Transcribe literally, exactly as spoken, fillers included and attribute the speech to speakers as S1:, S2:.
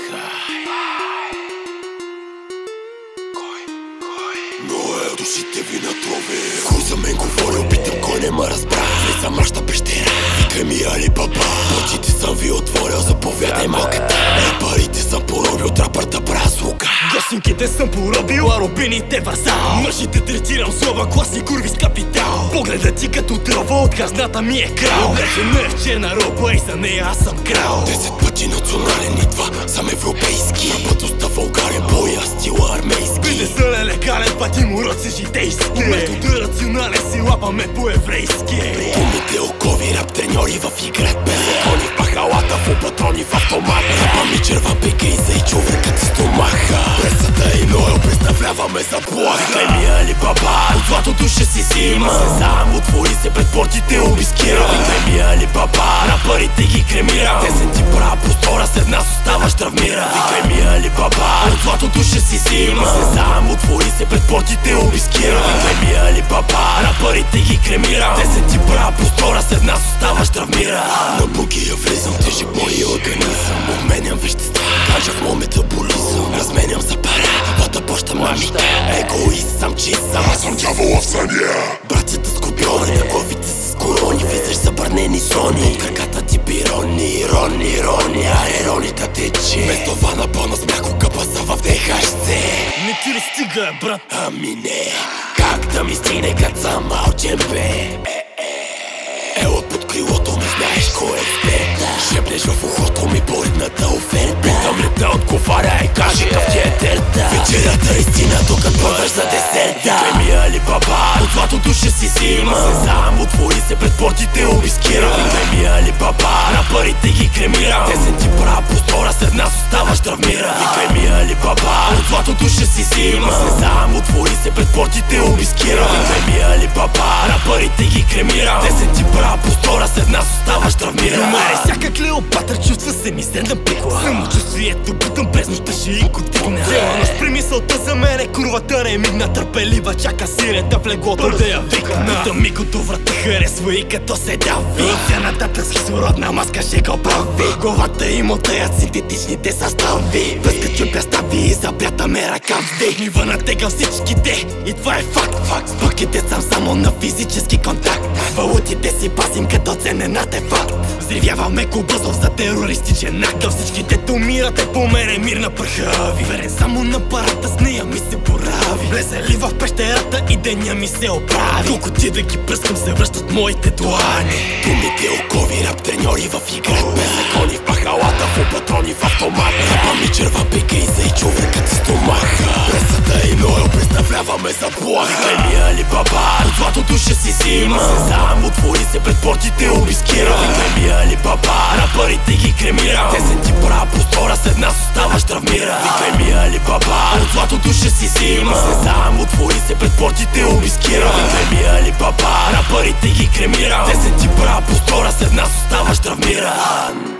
S1: Кой? Кой? Но е, душите ви натрови. Кой за мен говори, опитам, кой не ме разбра. Влизам нашата пещера, викай ми Али Баба. Очите съм ви отворил, заповядай малката. Е, парите съм поробил, трапърта празлука.
S2: Госинките съм поробил, а рубините вързал. Мъжите третирам слова, класни курви с капитал. Погледът ти като тръва, от хазната ми е крал. Облечена е в черна роба и за нея аз съм крал.
S1: Десет пъти национален, идва съм европейски. Тръпът остава угарен, боя стила армейски.
S2: Бизнесът е легален, пъти му ръци житейски. Метода рационален си лапаме по-еврейски.
S1: Думите окови, рап треньори в играт. Без закони в пахалата, в патрони в автомат. Рапа ми черва пекейза и човекът с стомаха. Пресата и Ноел представляваме заплаха. Викай ми Али Баба, от златото ще си сима. Сезам, отвори се пред портите, обискира. Викай ми Али Баба, рапърите ги кремира. Десен ти права простора, след нас оставаш травмира. Викай ми Али Баба, от златото ще си сима. Сезам, отвори се пред портите, обискира. Викай ми Али Баба, рапърите ги кремира. Десен ти права простора, след нас оставаш травмира. На бугия влизам, тежък моя организъм. Обменям вещества, кажа в моят метаболизъм. Разменям за пара, вода почта мами. Егоист съм, чист съм.
S3: Аз съм дявола в съня.
S1: Братята скорпиони, на главите с корони. Влизаш забранени зони, от краката ти бирони. Рони, рони, аре роника тече. Без това напълна с мляко къпаса в ДХЦ.
S2: Не ти ли стига, брат?
S1: Ами не, как да ми стигне като съм малчен бе. Ела под крилото ми, знаеш кой е експерта. Шепнеш в ухото ми поредната оферта. Питам лета от коваря и каже къв ти е терта. Вечерата истина, докато бъдаш за десерта. Викай ми Али Баба, от златото ще си сима. Сезам, отвори се пред портите, обискира. Викай ми Али Баба, рапърите ги кремира. Десен ти права простора, след нас оставаш травмира. Викай ми Али Баба, от златото ще си сима. Сезам, отвори се пред портите, обискира. Викай ми Али Баба, рапърите ги кремира. Десен ти права простора, след нас оставаш травмира.
S2: Маре всяка Клеопатър, чувства се ми седна пикла. Самочувствието бутам през нощта ще и го тигна. Цяла нощ при мисълта за мене, курвата не мигна. Търпелива чака сирета в леглото да я викна. Бутам ми като врата харесва и като се дави. От цената с кислородна маска ще го прави. Главата им отеят синтетичните състави. Без като представи и запрятаме ръкави. Нива натегам всичките и това е факт. С паките съм само на физически контакт. Валутите си пазим като ценен артефакт. Взривяваме клубъзов за терористичен акт. Да всичките умирате по мене мир на пръха ви. Верен само на парата, с нея ми се борави. Влезе ли в пещерата и деня ми се оправи. Колко ти да ги пръскам, се връщат моите длани.
S1: Думите окови, рап треньори в играт. Без закони в пахалата, в патрони в автомат. Рапа ми черва пекейза и човекът с стомаха. Пресата и Ноел представляваме заплаха. Викай ми Али Баба, от златото ще си сима. Сезам, отвори се пред портите, обискира. Викай ми Али Баба, рапърите ги кремира. Десен ти права простора, след нас оставаш травмира. Викай ми Али Баба, от златото ще си сима. Сезам, отвори се пред портите, обискира. Викай ми Али Баба, рапърите ги кремира. Десен ти права простора, след нас оставаш травмира.